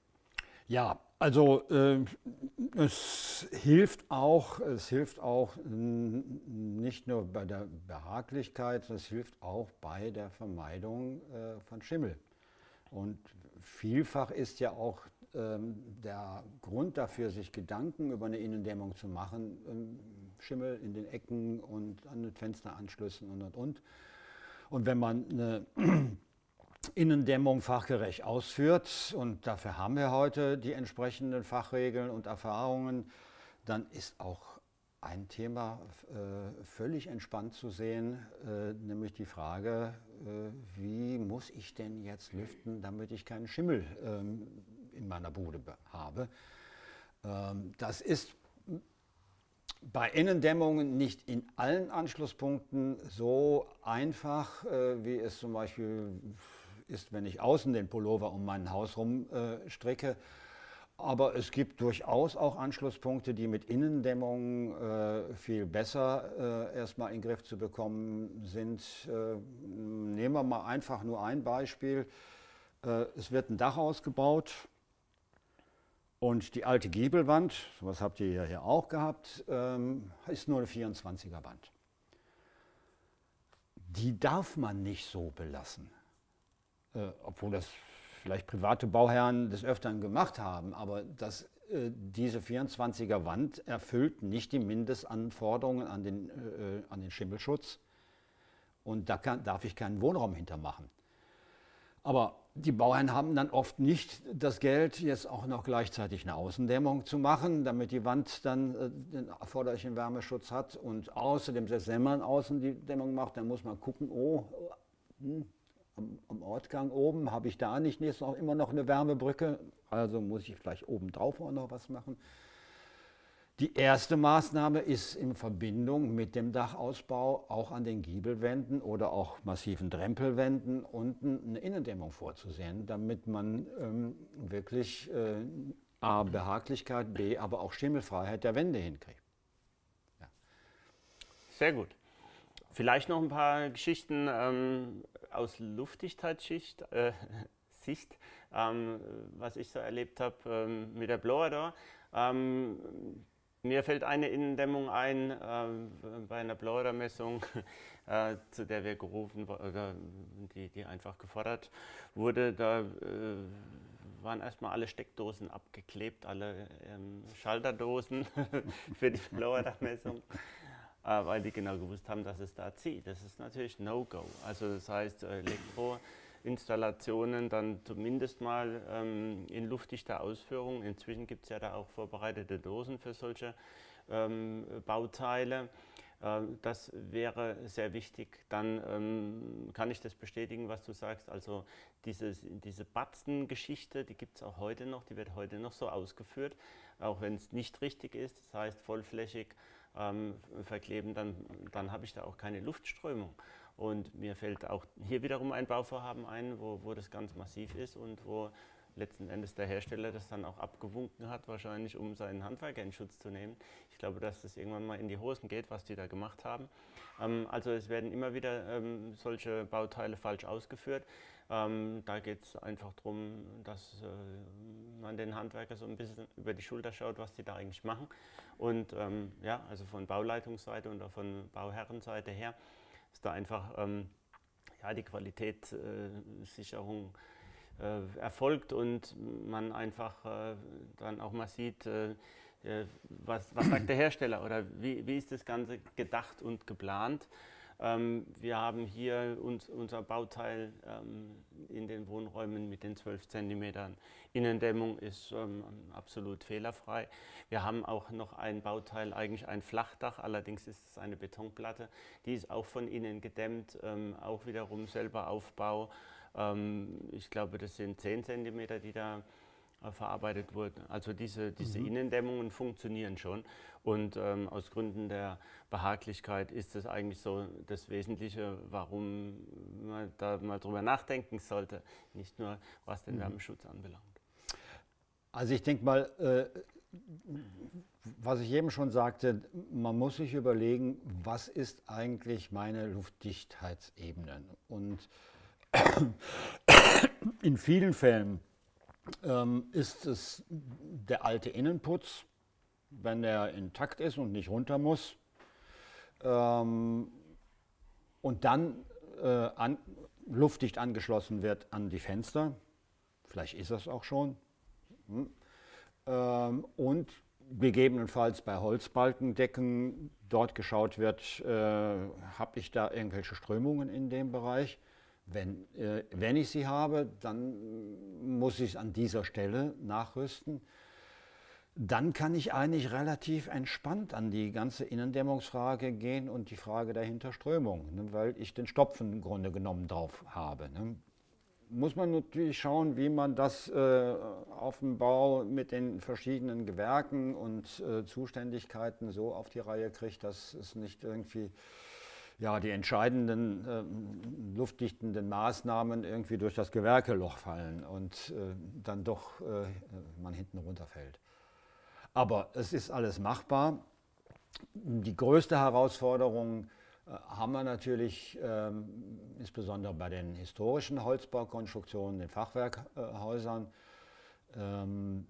Ja, also äh, es hilft auch, es hilft auch nicht nur bei der Behaglichkeit, es hilft auch bei der Vermeidung äh, von Schimmel. Und vielfach ist ja auch ähm, der Grund dafür, sich Gedanken über eine Innendämmung zu machen, ähm, Schimmel in den Ecken und an den Fensteranschlüssen und und und. Und wenn man eine Innendämmung fachgerecht ausführt, und dafür haben wir heute die entsprechenden Fachregeln und Erfahrungen, dann ist auch ein Thema äh, völlig entspannt zu sehen, äh, nämlich die Frage, äh, wie muss ich denn jetzt lüften, damit ich keinen Schimmel ähm, in meiner Bude habe. Ähm, das ist bei Innendämmungen nicht in allen Anschlusspunkten so einfach, äh, wie es zum Beispiel ist, wenn ich außen den Pullover um mein Haus rum äh, stricke. Aber es gibt durchaus auch Anschlusspunkte, die mit Innendämmung äh, viel besser äh, erstmal in den Griff zu bekommen sind. Äh, nehmen wir mal einfach nur ein Beispiel. Äh, es wird ein Dach ausgebaut. Und die alte Giebelwand, sowas habt ihr ja hier auch gehabt, ähm, ist nur eine vierundzwanziger Wand. Die darf man nicht so belassen, äh, obwohl das vielleicht private Bauherren des Öfteren gemacht haben, aber das, äh, diese vierundzwanziger Wand erfüllt nicht die Mindestanforderungen an den, äh, an den Schimmelschutz und da kann, darf ich keinen Wohnraum hintermachen. Aber die Bauherren haben dann oft nicht das Geld, jetzt auch noch gleichzeitig eine Außendämmung zu machen, damit die Wand dann äh, den erforderlichen Wärmeschutz hat. Und außerdem, selbst wenn man außen die Dämmung macht, dann muss man gucken, oh, hm, am, am Ortgang oben habe ich da nicht jetzt noch immer noch eine Wärmebrücke, also muss ich vielleicht oben drauf auch noch was machen. Die erste Maßnahme ist in Verbindung mit dem Dachausbau auch an den Giebelwänden oder auch massiven Drempelwänden unten eine Innendämmung vorzusehen, damit man ähm, wirklich äh, A, Behaglichkeit, B, aber auch Schimmelfreiheit der Wände hinkriegt. Ja. Sehr gut. Vielleicht noch ein paar Geschichten ähm, aus Luftdichtheitssicht, äh, Sicht, ähm, was ich so erlebt habe ähm, mit der Blower Door. Ähm, Mir fällt eine Innendämmung ein, äh, bei einer Blower-Messung, äh, zu der wir gerufen wurden, die, die einfach gefordert wurde. Da äh, waren erstmal alle Steckdosen abgeklebt, alle ähm, Schalterdosen für die Blower-Messung, äh, weil die genau gewusst haben, dass es da zieht. Das ist natürlich No-Go. Also das heißt, Elektro Installationen dann zumindest mal ähm, in luftdichter Ausführung. Inzwischen gibt es ja da auch vorbereitete Dosen für solche ähm, Bauteile. Ähm, das wäre sehr wichtig. Dann ähm, kann ich das bestätigen, was du sagst. Also dieses, diese Batzen-Geschichte, die gibt es auch heute noch, die wird heute noch so ausgeführt, auch wenn es nicht richtig ist. Das heißt vollflächig ähm, verkleben, dann, dann habe ich da auch keine Luftströmung. Und mir fällt auch hier wiederum ein Bauvorhaben ein, wo, wo das ganz massiv ist und wo letzten Endes der Hersteller das dann auch abgewunken hat, wahrscheinlich um seinen Handwerker in Schutz zu nehmen. Ich glaube, dass das irgendwann mal in die Hosen geht, was die da gemacht haben. Ähm, also es werden immer wieder ähm, solche Bauteile falsch ausgeführt. Ähm, da geht es einfach darum, dass äh, man den Handwerker so ein bisschen über die Schulter schaut, was die da eigentlich machen. Und ähm, ja, also von Bauleitungsseite und auch von Bauherrenseite her ist da einfach ähm, ja, die Qualitätssicherung äh, erfolgt und man einfach äh, dann auch mal sieht, äh, was, was sagt der Hersteller oder wie, wie ist das Ganze gedacht und geplant. Ähm, wir haben hier uns, unser Bauteil ähm, in den Wohnräumen mit den zwölf Zentimetern Innendämmung ist ähm, absolut fehlerfrei. Wir haben auch noch ein Bauteil, eigentlich ein Flachdach, allerdings ist es eine Betonplatte, die ist auch von innen gedämmt, ähm, auch wiederum selber Aufbau. Ähm, ich glaube, das sind zehn Zentimeter, die da äh, verarbeitet wurden. Also diese, diese mhm. Innendämmungen funktionieren schon und ähm, aus Gründen der Behaglichkeit ist es eigentlich so das Wesentliche, warum man da mal drüber nachdenken sollte, nicht nur was den mhm. Wärmeschutz anbelangt. Also ich denke mal, äh, was ich eben schon sagte, man muss sich überlegen, was ist eigentlich meine Luftdichtheitsebene? Und in vielen Fällen ähm, ist es der alte Innenputz, wenn der intakt ist und nicht runter muss. Ähm, und dann äh, an, luftdicht angeschlossen wird an die Fenster. Vielleicht ist das auch schon. Hm. Ähm, und gegebenenfalls bei Holzbalkendecken dort geschaut wird, äh, habe ich da irgendwelche Strömungen in dem Bereich. Wenn, äh, wenn ich sie habe, dann muss ich es an dieser Stelle nachrüsten. Dann kann ich eigentlich relativ entspannt an die ganze Innendämmungsfrage gehen und die Frage der Hinterströmung, ne, weil ich den Stopfen im Grunde genommen drauf habe. Ne. Muss man natürlich schauen, wie man das äh, auf dem Bau mit den verschiedenen Gewerken und äh, Zuständigkeiten so auf die Reihe kriegt, dass es nicht irgendwie ja, die entscheidenden äh, luftdichtenden Maßnahmen irgendwie durch das Gewerkeloch fallen und äh, dann doch äh, man hinten runterfällt. Aber es ist alles machbar. Die größte Herausforderung äh, haben wir natürlich äh, insbesondere bei den historischen Holzbaukonstruktionen, den Fachwerkhäusern. Ähm,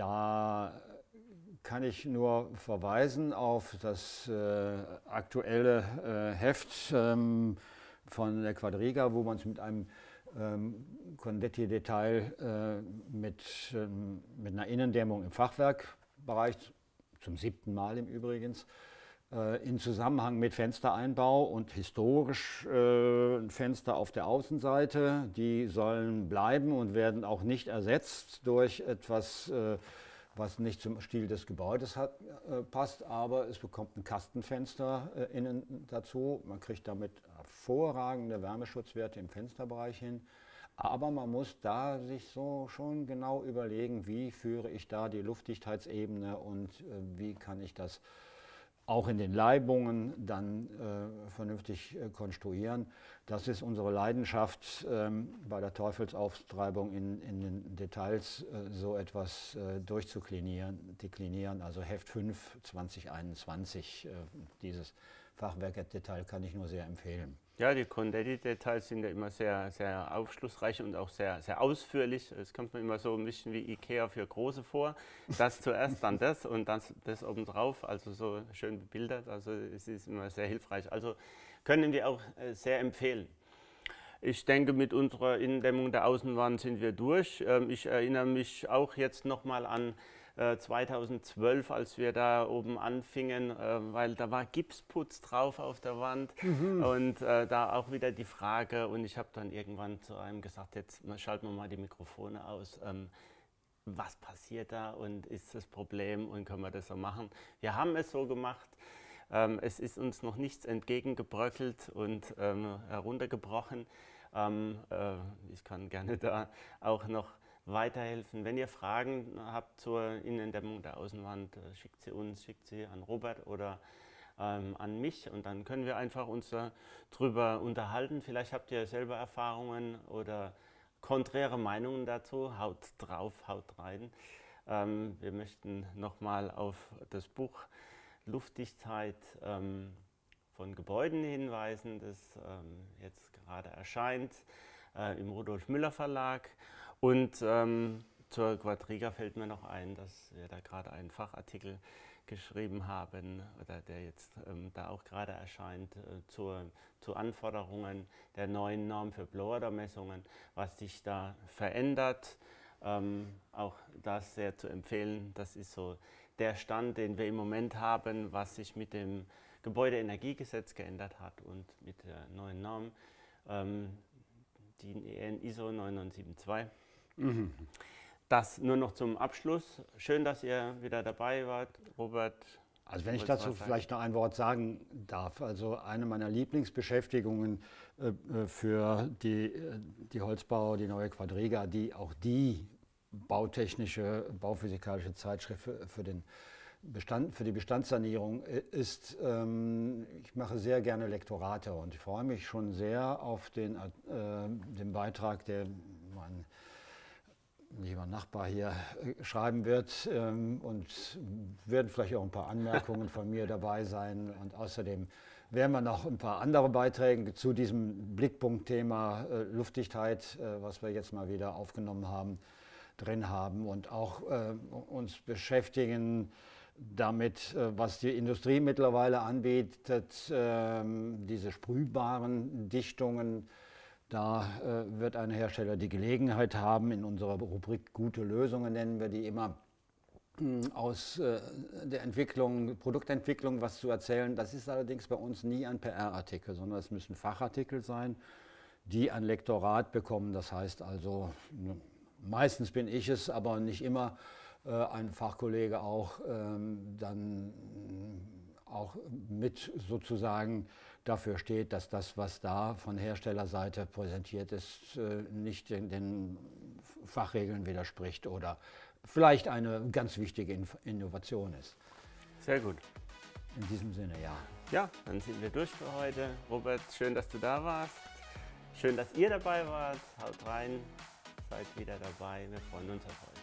da kann ich nur verweisen auf das äh, aktuelle äh, Heft ähm, von der Quadriga, wo man es mit einem ähm, Condetti-Detail äh, mit, ähm, mit einer Innendämmung im Fachwerkbereich, zum siebten Mal im Übrigen, äh, in Zusammenhang mit Fenstereinbau und historisch äh, Fenster auf der Außenseite, die sollen bleiben und werden auch nicht ersetzt durch etwas, äh, was nicht zum Stil des Gebäudes hat, äh, passt, aber es bekommt ein Kastenfenster äh, innen dazu. Man kriegt damit hervorragende Wärmeschutzwerte im Fensterbereich hin. Aber man muss da sich so schon genau überlegen, wie führe ich da die Luftdichtheitsebene und äh, wie kann ich das auch in den Leibungen dann äh, vernünftig äh, konstruieren. Das ist unsere Leidenschaft, ähm, bei der Teufelsauftreibung in, in den Details äh, so etwas äh, durchzuklinieren, deklinieren. Also Heft fünf zwanzig einundzwanzig, äh, dieses Fachwerkdetail kann ich nur sehr empfehlen. Ja, die Condetti-Details sind ja immer sehr, sehr aufschlussreich und auch sehr, sehr ausführlich. Es kommt mir immer so ein bisschen wie Ikea für Große vor. Das zuerst, dann das und dann das obendrauf. Also so schön bebildert. Also es ist immer sehr hilfreich. Also können wir auch sehr empfehlen. Ich denke, mit unserer Innendämmung der Außenwand sind wir durch. Ich erinnere mich auch jetzt nochmal an zweitausendzwölf, als wir da oben anfingen, äh, weil da war Gipsputz drauf auf der Wand mhm. und äh, da auch wieder die Frage und ich habe dann irgendwann zu einem gesagt, jetzt schalten wir mal die Mikrofone aus, ähm, was passiert da und ist das Problem und können wir das so machen? Wir haben es so gemacht, ähm, es ist uns noch nichts entgegengebröckelt und ähm, heruntergebrochen. Ähm, äh, ich kann gerne da auch noch weiterhelfen. Wenn ihr Fragen habt zur Innendämmung der Außenwand, schickt sie uns, schickt sie an Robert oder ähm, an mich und dann können wir einfach uns darüber unterhalten. Vielleicht habt ihr selber Erfahrungen oder konträre Meinungen dazu. Haut drauf, haut rein. Ähm, wir möchten nochmal auf das Buch Luftdichtheit ähm, von Gebäuden hinweisen, das ähm, jetzt gerade erscheint äh, im Rudolf Müller Verlag. Und ähm, zur Quadriga fällt mir noch ein, dass wir da gerade einen Fachartikel geschrieben haben, oder der jetzt ähm, da auch gerade erscheint, äh, zur, zu Anforderungen der neuen Norm für Blower-Messungen, was sich da verändert. Ähm, auch das sehr zu empfehlen. Das ist so der Stand, den wir im Moment haben, was sich mit dem Gebäudeenergiegesetz geändert hat und mit der neuen Norm, ähm, die I S O neun neun sieben zwei. Mhm. Das nur noch zum Abschluss. Schön, dass ihr wieder dabei wart, Robert. Also wenn ich dazu vielleicht noch ein Wort sagen darf. Also eine meiner Lieblingsbeschäftigungen äh, für die, die Holzbauer, die neue Quadriga, die auch die bautechnische, bauphysikalische Zeitschrift für, für, den Bestand, für die Bestandssanierung ist, ähm, ich mache sehr gerne Lektorate und ich freue mich schon sehr auf den, äh, den Beitrag, der mein lieber Nachbar hier schreiben wird, ähm, und werden vielleicht auch ein paar Anmerkungen von mir dabei sein. Und außerdem werden wir noch ein paar andere Beiträge zu diesem Blickpunktthema äh, Luftdichtheit, äh, was wir jetzt mal wieder aufgenommen haben, drin haben und auch äh, uns beschäftigen damit, äh, was die Industrie mittlerweile anbietet, äh, diese sprühbaren Dichtungen. Da äh, wird ein Hersteller die Gelegenheit haben, in unserer Rubrik Gute Lösungen nennen wir die immer, mh, aus äh, der Entwicklung, Produktentwicklung was zu erzählen. Das ist allerdings bei uns nie ein P R-Artikel, sondern es müssen Fachartikel sein, die ein Lektorat bekommen. Das heißt also, ne, meistens bin ich es, aber nicht immer, äh, ein Fachkollege auch, ähm, dann auch mit sozusagen dafür steht, dass das, was da von Herstellerseite präsentiert ist, nicht den, den Fachregeln widerspricht oder vielleicht eine ganz wichtige Innovation ist. Sehr gut. In diesem Sinne, ja. Ja, dann sind wir durch für heute. Robert, schön, dass du da warst. Schön, dass ihr dabei wart. Haut rein, seid wieder dabei. Wir freuen uns auf euch.